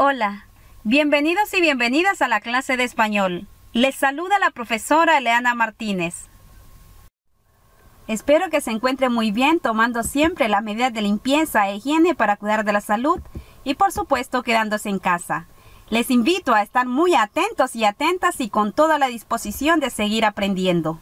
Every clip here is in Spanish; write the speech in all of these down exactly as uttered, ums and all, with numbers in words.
Hola, bienvenidos y bienvenidas a la clase de español. Les saluda la profesora Eleana Martínez. Espero que se encuentre muy bien tomando siempre las medidas de limpieza e higiene para cuidar de la salud y por supuesto quedándose en casa. Les invito a estar muy atentos y atentas y con toda la disposición de seguir aprendiendo.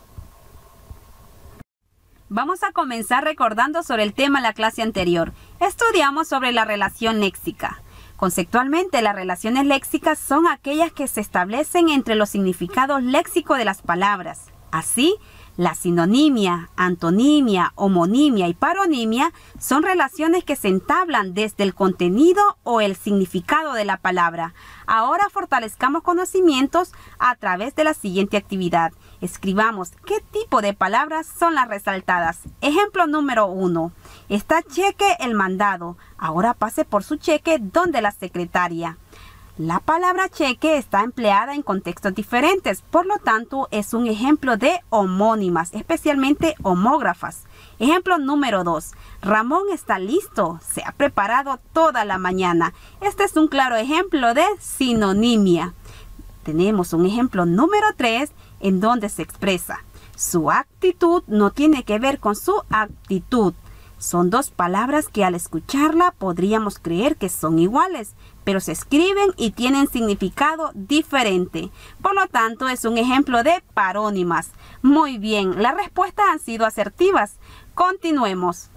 Vamos a comenzar recordando sobre el tema de la clase anterior. Estudiamos sobre la relación léxica. Conceptualmente, las relaciones léxicas son aquellas que se establecen entre los significados léxicos de las palabras. Así, la sinonimia, antonimia, homonimia y paronimia son relaciones que se entablan desde el contenido o el significado de la palabra. Ahora fortalezcamos conocimientos a través de la siguiente actividad. Escribamos qué tipo de palabras son las resaltadas. Ejemplo número uno. Está cheque el mandado. Ahora pase por su cheque donde la secretaria. La palabra cheque está empleada en contextos diferentes, por lo tanto es un ejemplo de homónimas, especialmente homógrafas. Ejemplo número dos. Ramón está listo, se ha preparado toda la mañana. Este es un claro ejemplo de sinonimia. Tenemos un ejemplo número tres en donde se expresa: su actitud no tiene que ver con su actitud. Son dos palabras que al escucharla podríamos creer que son iguales, pero se escriben y tienen significado diferente. Por lo tanto, es un ejemplo de parónimas. Muy bien, las respuestas han sido asertivas. Continuemos.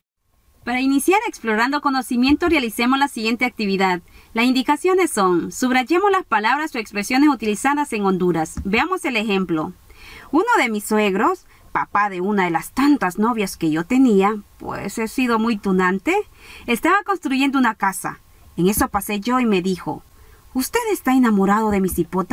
Para iniciar explorando conocimiento, realicemos la siguiente actividad. Las indicaciones son: subrayemos las palabras o expresiones utilizadas en Honduras. Veamos el ejemplo. Uno de mis suegros, papá de una de las tantas novias que yo tenía, pues he sido muy tunante, estaba construyendo una casa. En eso pasé yo y me dijo: ¿usted está enamorado de mi cipota?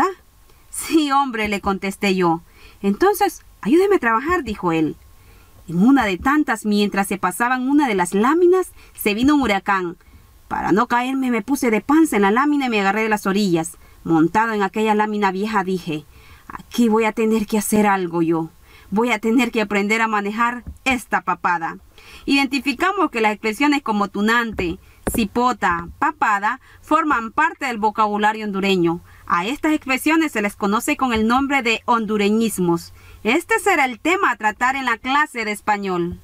Sí, hombre, le contesté yo. Entonces, ayúdeme a trabajar, dijo él. En una de tantas, mientras se pasaban una de las láminas, se vino un huracán. Para no caerme, me puse de panza en la lámina y me agarré de las orillas. Montado en aquella lámina vieja, dije: aquí voy a tener que hacer algo yo. Voy a tener que aprender a manejar esta papada. Identificamos que las expresiones como tunante, cipota, papada forman parte del vocabulario hondureño. A estas expresiones se les conoce con el nombre de hondureñismos. Este será el tema a tratar en la clase de español.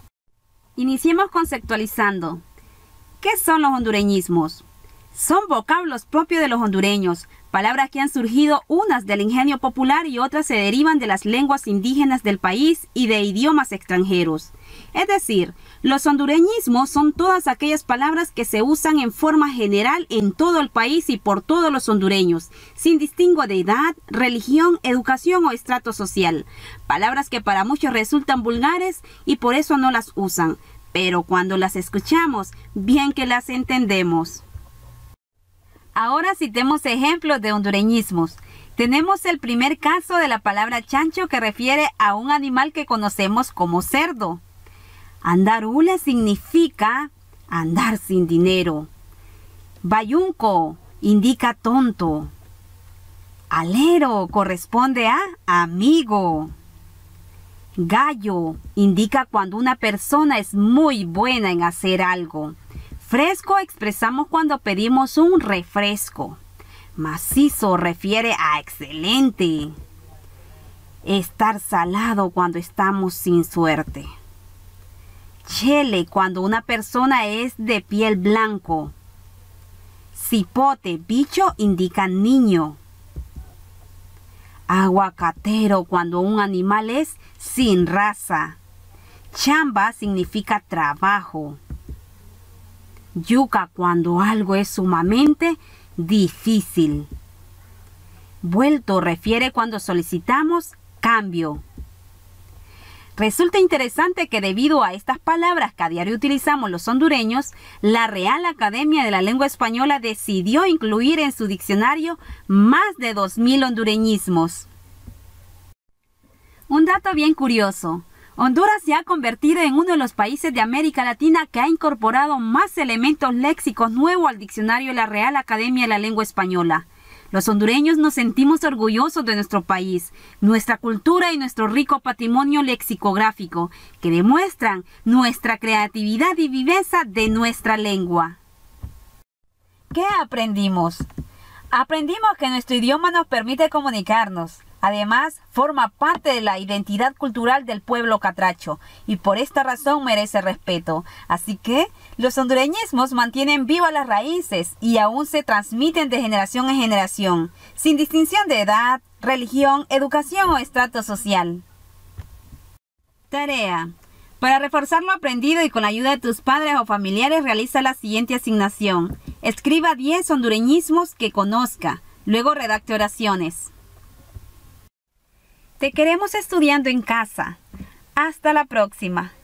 Iniciemos conceptualizando. ¿Qué son los hondureñismos? Son vocablos propios de los hondureños, palabras que han surgido unas del ingenio popular y otras se derivan de las lenguas indígenas del país y de idiomas extranjeros. Es decir, los hondureñismos son todas aquellas palabras que se usan en forma general en todo el país y por todos los hondureños, sin distingo de edad, religión, educación o estrato social. Palabras que para muchos resultan vulgares y por eso no las usan, pero cuando las escuchamos, bien que las entendemos. Ahora citemos ejemplos de hondureñismos. Tenemos el primer caso de la palabra chancho, que refiere a un animal que conocemos como cerdo. Andar hule significa andar sin dinero. Bayunco indica tonto. Alero corresponde a amigo. Gallo indica cuando una persona es muy buena en hacer algo. Fresco expresamos cuando pedimos un refresco. Macizo refiere a excelente. Estar salado cuando estamos sin suerte. Chele cuando una persona es de piel blanco. Cipote, bicho, indica niño. Aguacatero cuando un animal es sin raza. Chamba significa trabajo. Yuca cuando algo es sumamente difícil. Vuelto refiere cuando solicitamos cambio. Resulta interesante que debido a estas palabras que a diario utilizamos los hondureños, la Real Academia de la Lengua Española decidió incluir en su diccionario más de dos mil hondureñismos. Un dato bien curioso. Honduras se ha convertido en uno de los países de América Latina que ha incorporado más elementos léxicos nuevos al diccionario de la Real Academia de la Lengua Española. Los hondureños nos sentimos orgullosos de nuestro país, nuestra cultura y nuestro rico patrimonio lexicográfico, que demuestran nuestra creatividad y viveza de nuestra lengua. ¿Qué aprendimos? Aprendimos que nuestro idioma nos permite comunicarnos. Además, forma parte de la identidad cultural del pueblo catracho y por esta razón merece respeto. Así que los hondureñismos mantienen vivas las raíces y aún se transmiten de generación en generación, sin distinción de edad, religión, educación o estrato social. Tarea. Para reforzar lo aprendido y con la ayuda de tus padres o familiares, realiza la siguiente asignación. Escriba diez hondureñismos que conozca. Luego redacte oraciones. Te queremos estudiando en casa. Hasta la próxima.